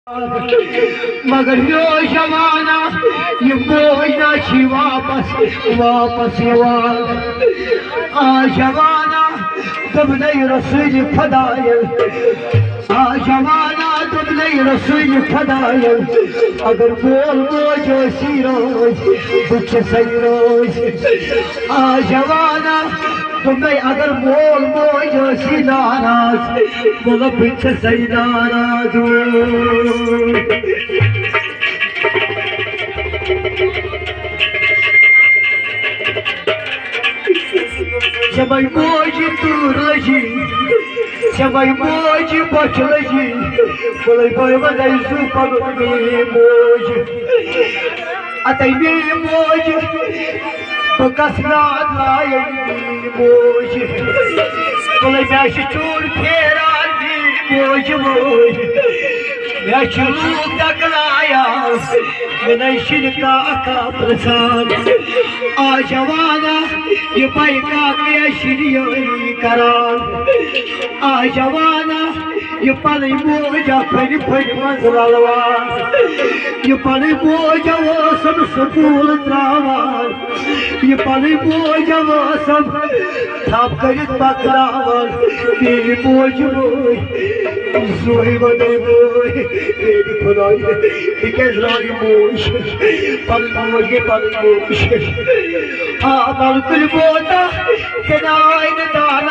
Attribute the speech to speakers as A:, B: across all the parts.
A: मगर यो जमाना ये बोझना छी वापस आ जमाना तुम नहीं रसूल फदायल आ जमाना तुम नहीं रसूल फदायल अगर बोल बोझो सी रोज कुछ सही रोज आ जमाना तुम्हें अगर बोल बोझो सी नाराज बोलो कुछ सही नाराज जब बोझ तू रजी जब बोझ बचलजी बोले बोल बदल सुपर में बोझ अतई में बोझ तो कसरा लाए बोझ बोले बैश चूर फेरा बोझ मैं लूक तकलाया मैं शिनका का प्रसाद आ जवाना ये पैका के श्री करार आ जवाना ये पनी बोझा फिर मजलवा ये पनी बोझा वो सब स्कूल त्रावा ये पनी बोझा वो सब थाप कर पकड़ावा तेरी बोझ सोई बदल बोझ तेरी खुदाई दिखे ज़राई बोझ पल बोझ आ बलकुल बोता तेनाइन दान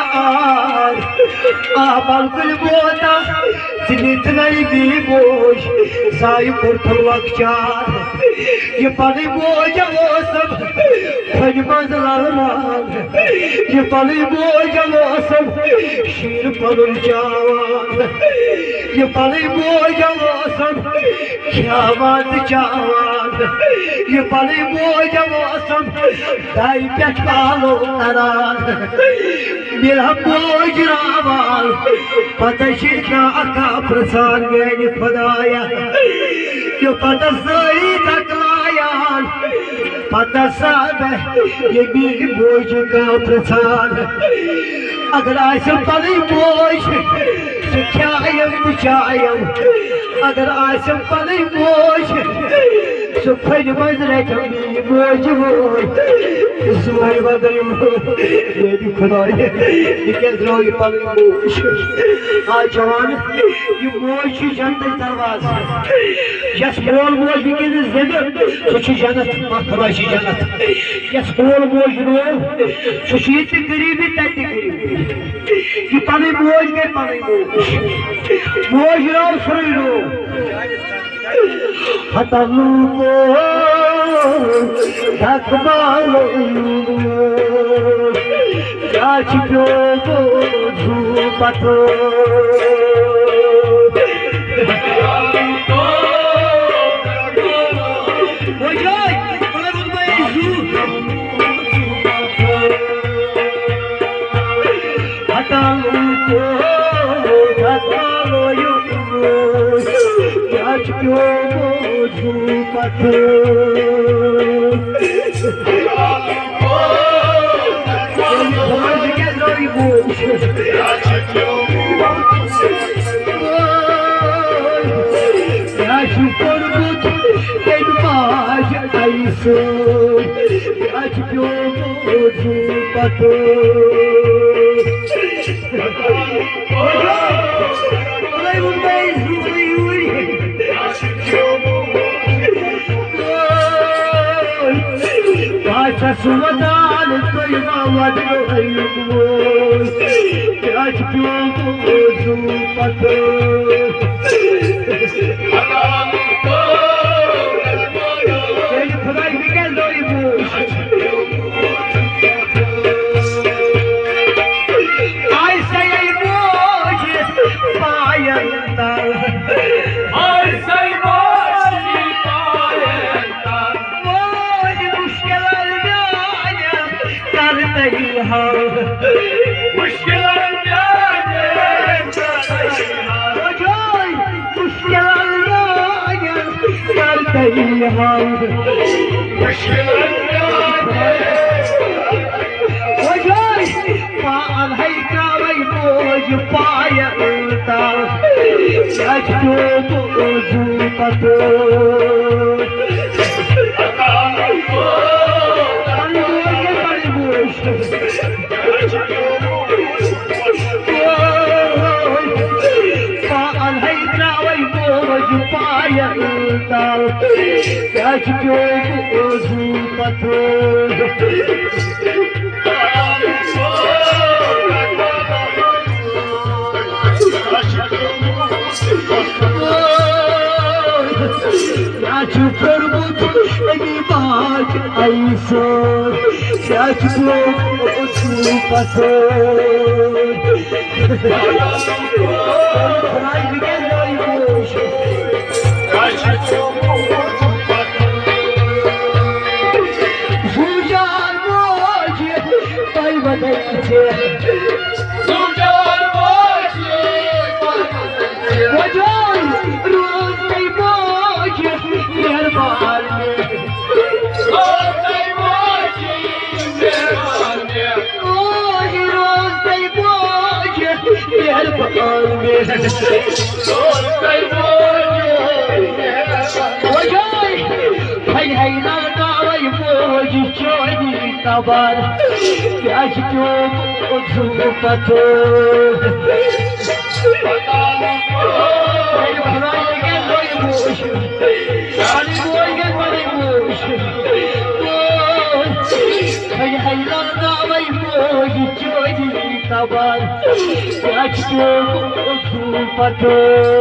A: आ बलकुल बोता जिनित नहीं भी बोझ साई पुरथल वक्चार ये पली बोझ वो सब खज मजलाल ये पली बोझ वो सब शीर पलुल चावान ये पली बोझ वो सब ख्यामत चावान ये पली बोझ वो सब दाई पेटालो नाराज मेरा बोझ रावाल पता शिरका का प्रसाद मेरी खुदाया जो पता सही तकलाया पता सब ये मेरी बोझ का प्रसाद अगर आसम पली बोझ सुख्यायम बुचायम अगर आसम पली बोझ सुखन मजरे कमी बोझ सोई बदल मेरी खुदाई दिखे ज़राई पली बोझ आ जवान ये बोझ जन्नत दरवाज़ा यस मोल बोझ विकन जिंद सो जन्नत खुदा जन्नत यस मोल बोझ रो सो गरीबी तत गरीबी ये पली बोझ गए पली बोझ रो सोई रो हतलू को धकबालो याच क्यों धूपतो हतलू को धकबालो याच क्यों धूपतो सुवदान कोई मावद आज क्यों बोझू पतो तेरी खुदाई निकल दो बोझ ऐसे ही बोझ पायंता ऐसे ही बोझ पायंता बोझ मुश्किल मुश्किल पान है कावै बोझ पायलता सजो बोझू पतो पान है कावै बोझ पायलता सजो बोझू पतो Yacu perbut egi baj aiso Yacu otu pato Kray bigen loy boş Yacu otu pato Zujan boje tay badaiche Zujan boje tay badaiche Wajoy roz tay boje मेहरबान तबार पतो Tabar, yacu pato,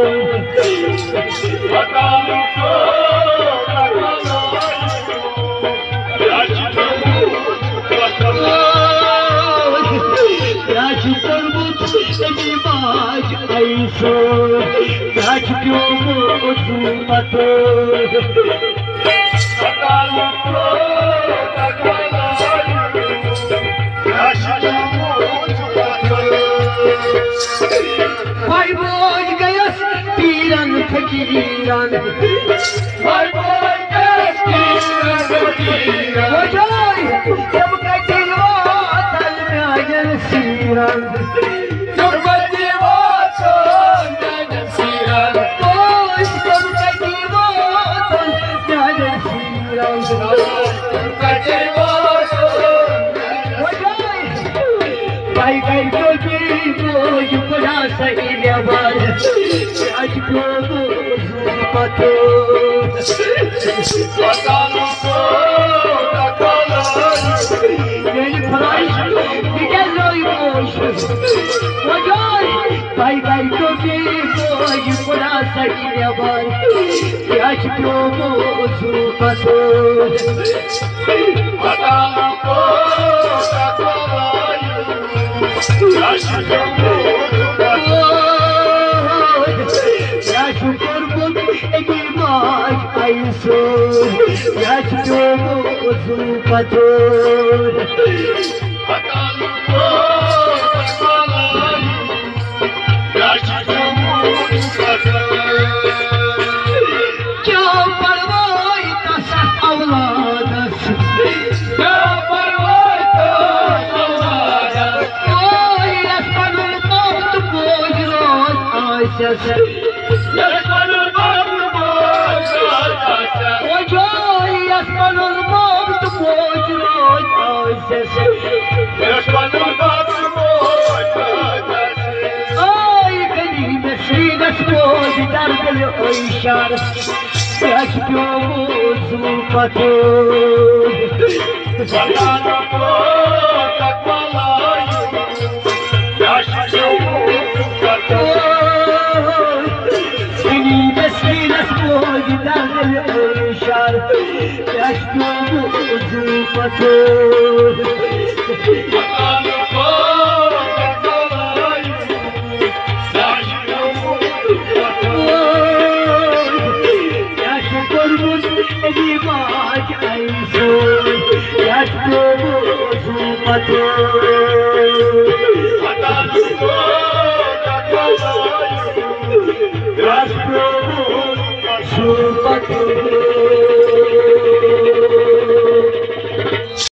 A: yacu perbut egi baj aiso, yacu pato. Vay boy gayas piran fakiran Vay boy gayas piran fakiran Vay jab kati watan najan siran Jab kati watan najan siran Boy jab kati watan najan siran Jab kati watan Vay gai koki boy bada sahi levar Aj ko pato Patalo ko takala Yeni faraş digen loy boş Vay vay gai koki boy bada sahi levar Aj ko pato Patalo ko takala Yacu perbut egi baj aiso Yacu pato Kya parvai tas avladas Kya parvai tas avladas يسمن الموت بوجرات وجاي يسمن الموت بوجرات يسمن الموت بوجرات اي قديم سيد اسود درب العشار يشكو سلطته وكان موتك والله يشكو سلطته مسكين اسمه جدار العشار يشكو ظروفته وقال فوقك الله يشكو ظروفته يشكو المسلمات عيسون يشكو ظروفته وقال فوقك الله Super